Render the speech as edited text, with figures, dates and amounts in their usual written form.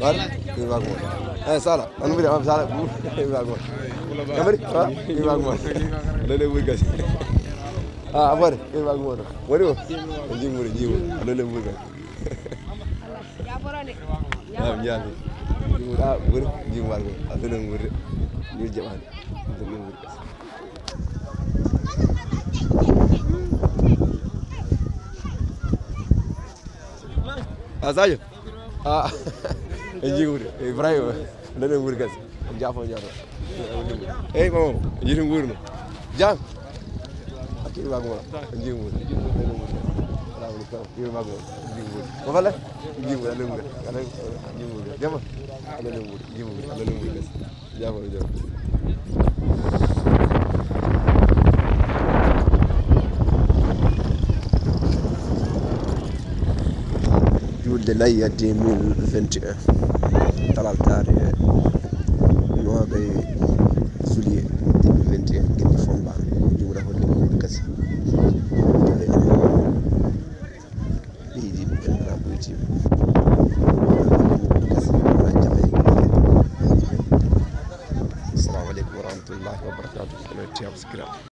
Var? Mi va con. Sala. Anu bida am sala. Mi va con. Kamari? Mi va con. Lele burgas. Abare. Mi va con. Wari wo? Jimu. Lele burgas. Ya borone. Ya. Jimu bur. Jimu war ko. Lele bur. Ni jaman. Lele burgas. Sadio jimu Ibrahima lele burgas. Jafo jaro. Mama, jitu ngurno. Jam. Akiri wa ngora. Jimu. Jimu ma go. Jimu. Ko fala? Jimu lele burgas. Jimu. Jama. Lele burgas. Jimu. Lele burgas. Jafo jaro. Juulde Layya 2021 talaltare 9 juillet 2021 gueɗe Fombana jumra holle mawɗo kasi leydi ɓenɗa ɓoytima kasi wona jaɓe assalamu aleykum wa rahmatullahi wa barakatuh kono tiyam sikira